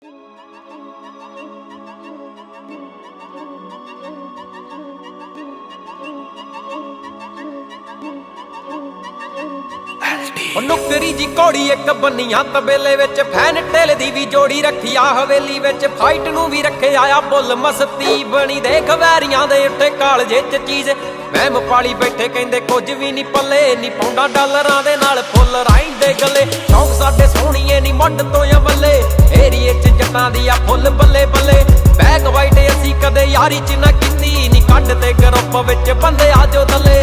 नुकरी जी घोड़ी एक बनिया तबेले विच फैन ढिल दी भी जोड़ी रखी आ हवेली विच फाइट नूं भी रखे आया बुल मस्ती बनी देख वैरियां दे उत्ते कालजे च चीज मैम पाली बैठे कहंदे कुछ भी नहीं पल्ले नी पौंडा डॉलरां दे नाल फुल राइन दे गले शौक साडे सोहणीए नी मुंड तो या बल्ले एरिए च जट्टां दी आ फुल बल्ले बल्ले बैक वाइट असीं कदे यारी च ना कीती नी कड्डदे ग्रुप विच बंदे आजो दले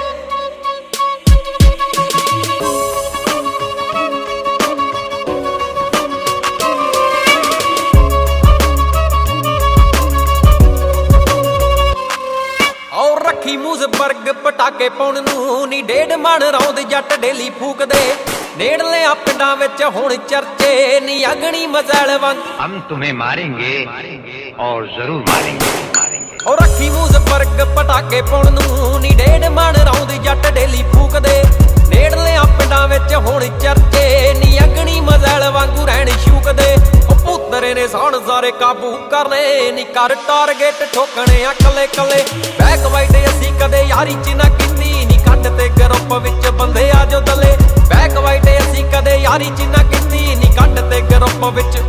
बर्ग पटाके पाउण नूं नी डेढ़ मन रौंद जट डेली फूकदे नेड़लियां पिंडां विच हुण चर्चे नी अगनी मजैल वांग हम तुम्हें मारेंगे और जरूर मारेंगे और रखी मूस बर्ग पटाके पाउण नूं नी डेढ़ मन रौंद जट डेली फूकदे नेड़लियां पिंडां विच हुण चर्चे नी अगनी मजैल वांगू रहण शूकदे पुत्तरे ने साण सारे काबू करने नी कर टारगेट ठोकने आ कले कले बैक वाइट असीं कदे यारी च ना कीती नी कड्डदे ग्रुप विच बंदे आजो दले बैक वाइट असीं कदे यारी च ना कीती नी कड्डदे ग्रुप विच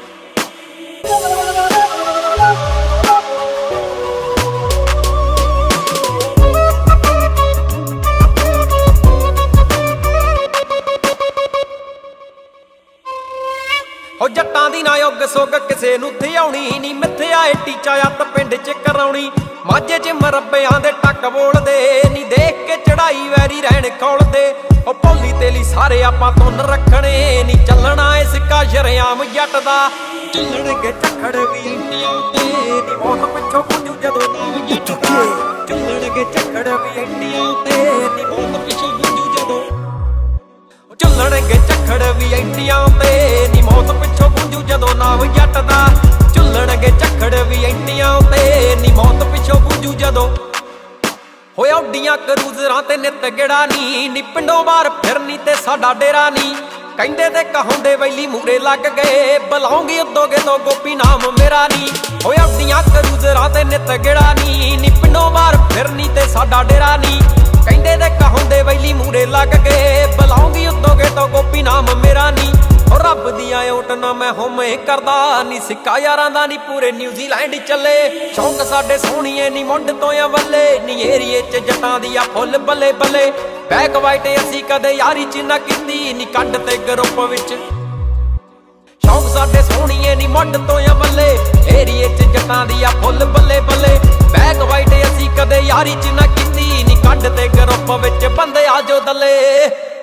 हो जट्टां दी ना युग सुग किसे नूं थिआउणी नी मिथ्या ए टीचा अत पिंड च कराउणी माझे च मरब्बियां दे टक बोलदे नी देख के चढ़ाई वैरी रहण खोलदे ओ भोली तेली सारे आपां तुन रखणे नी चलना ए सिक्का शरेआम जट दा चलणगे झक्खड़ भी इंडिया ते नी मौत पिछों पुजू जदों नाम जट दा चलणगे झक्खड़ भी इंडिया ते नी मौत पिछों पुजू जदों चुल्लणगे झक्खड़ भी इंडिया ते नी मौत पिछों पुजू जदों नाम जट दा चुल्लणगे झक्खड़ भी इंडिया ते नी मौत पिछों पुजू जदों होया उड्डियां करूजरां ते नित गेड़ा नी पिंडों बाहर फिरनी ते साडा डेरा नी कहंदे ते कहाउंदे वैली मूरे लग गए बुलाऊंगी उदोगे तो गोपी नाम मेरा नी होया उड्डियां करूजरां ते नित गेड़ा नी पिंडों बाहर फिरनी ते साडा डेरा नी कहंदे ते कहाउंदे वैली मूरे लग गए बुलाऊंगी उदोगे तो गोपी नाम मेरा नी और रब दियां ओट ना मैं होमे करदा नी सिक्का यारां दा नी पूरे न्यूजीलैंड चले शौक साडे सोहणीए नी मुंड तो या वल्ले नी एरिए च जट्टां दी आ फुल बल्ले बल्ले बैक वाइट असीं कदे यारी च ना कीती नी कड्डदे ग्रुप विच शौक साडे सोहणीए नी मुंड तो या वल्ले एरिए च जट्टां दी आ फुल बल्ले बल्ले बैक वाइट असीं कदे यारी च ना कीती नी कड्डदे ग्रुप विच बंदे आजो दले।